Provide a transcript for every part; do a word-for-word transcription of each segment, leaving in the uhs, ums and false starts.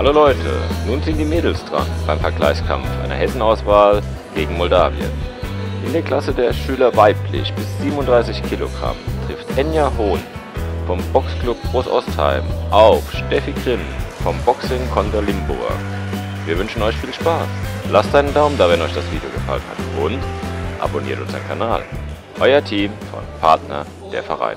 Hallo Leute, nun sind die Mädels dran beim Vergleichskampf einer Hessenauswahl gegen Moldawien. In der Klasse der Schüler weiblich bis siebenunddreißig Kilogramm trifft Enja Hohn vom Boxclub Großostheim auf Steffi Grimm vom Boxing Konter Limburg. Wir wünschen euch viel Spaß. Lasst einen Daumen da, wenn euch das Video gefallen hat und abonniert unseren Kanal. Euer Team von Partner der Vereine.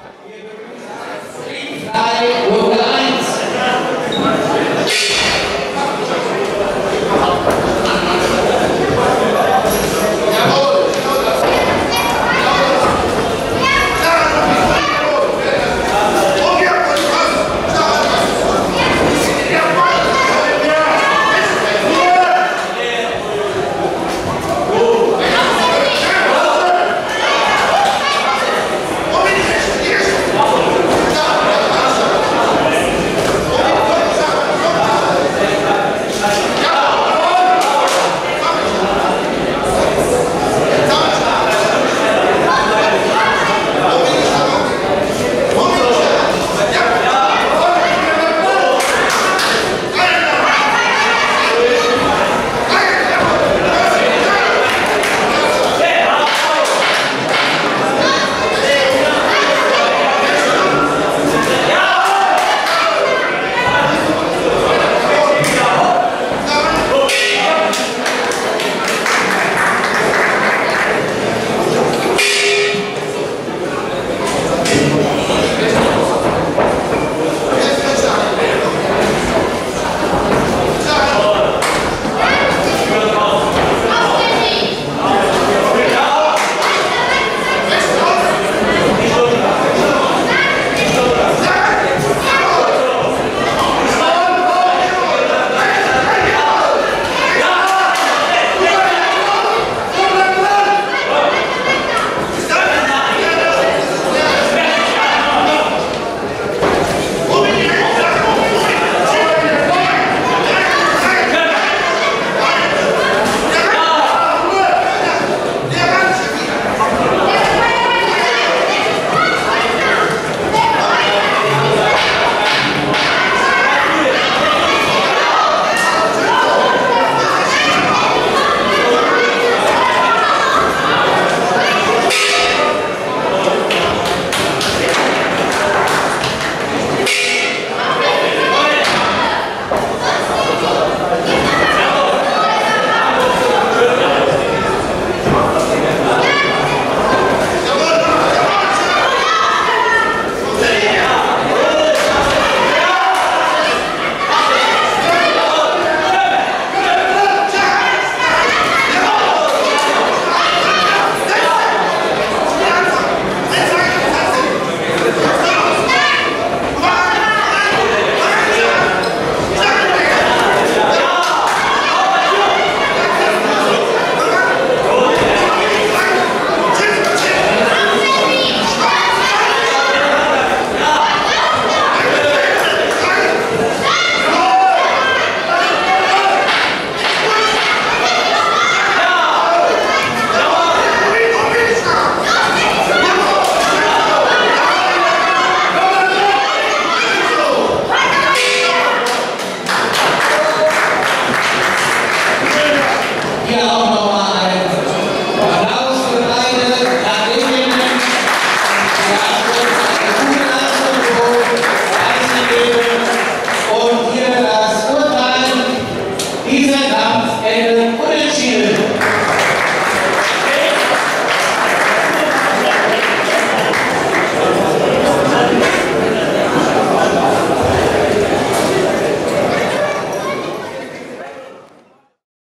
Dieser Kampf endet unentschieden.